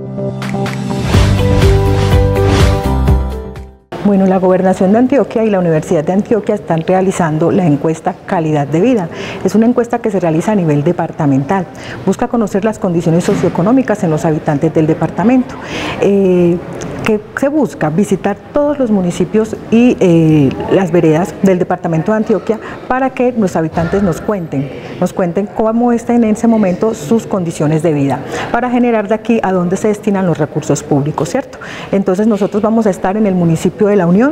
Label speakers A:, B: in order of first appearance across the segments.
A: Bueno, la Gobernación de Antioquia y la Universidad de Antioquia están realizando la encuesta Calidad de Vida. Es una encuesta que se realiza a nivel departamental. Busca conocer las condiciones socioeconómicas en los habitantes del departamento. ¿Qué se busca? Visitar todos los municipios y las veredas del departamento de Antioquia para que los habitantes nos cuenten cómo están en ese momento sus condiciones de vida, para generar de aquí a dónde se destinan los recursos públicos, ¿cierto? Entonces nosotros vamos a estar en el municipio de La Unión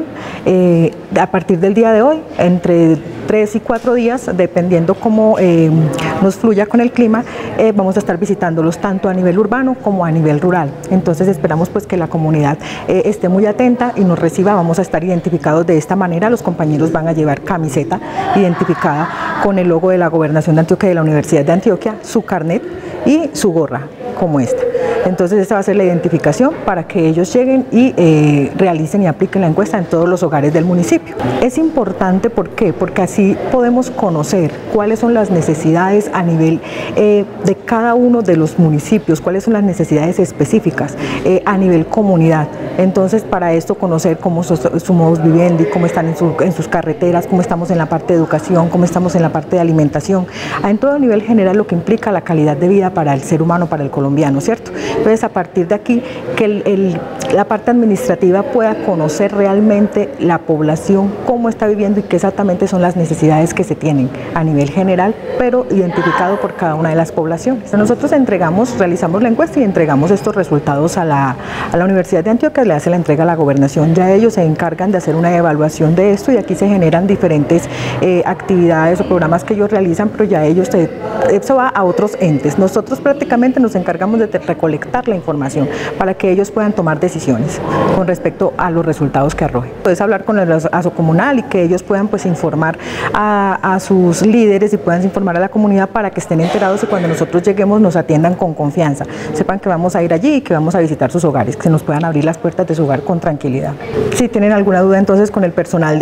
A: a partir del día de hoy, entre 3 y 4 días, dependiendo cómo nos fluya con el clima, vamos a estar visitándolos tanto a nivel urbano como a nivel rural. Entonces esperamos pues que la comunidad esté muy atenta y nos reciba. Vamos a estar identificados de esta manera. Los compañeros van a llevar camiseta identificada con el logo de la Gobernación de Antioquia y de la Universidad de Antioquia, su carnet y su gorra como esta. Entonces esta va a ser la identificación para que ellos lleguen y realicen y apliquen la encuesta en todos los hogares del municipio. Es importante, ¿por qué? Porque así podemos conocer cuáles son las necesidades a nivel de cada uno de los municipios, cuáles son las necesidades específicas a nivel comunidad. Entonces para esto conocer cómo su modus vivendi, cómo están en sus carreteras, cómo estamos en la parte de educación, cómo estamos en la parte de alimentación, en todo nivel general lo que implica la calidad de vida para el ser humano, para el colombiano, ¿cierto? Entonces a partir de aquí que la parte administrativa pueda conocer realmente la población, cómo está viviendo y qué exactamente son las necesidades que se tienen a nivel general, pero identificado por cada una de las poblaciones. Nosotros realizamos la encuesta y entregamos estos resultados a la Universidad de Antioquia, le hace la entrega a la Gobernación, ya ellos se encargan de hacer una evaluación de esto y aquí se generan diferentes actividades o programas que ellos realizan, pero ya ellos, eso va a otros entes. Nosotros prácticamente nos encargamos de recolectar la información para que ellos puedan tomar decisiones con respecto a los resultados que arrojen. Puedes hablar con el asocomunal y que ellos puedan pues informar a sus líderes y puedan informar a la comunidad para que estén enterados y cuando nosotros lleguemos nos atiendan con confianza, sepan que vamos a ir allí y que vamos a visitar sus hogares, que se nos puedan abrir las puertas de su hogar con tranquilidad. Si tienen alguna duda entonces con el personal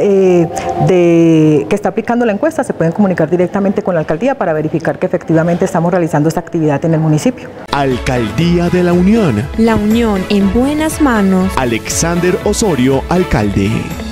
A: que está aplicando la encuesta, se pueden comunicar directamente con la alcaldía para verificar que efectivamente estamos realizando esta actividad en el municipio.
B: Alcaldía de La Unión.
C: La Unión en buenas manos.
B: Alexander Osorio, alcalde.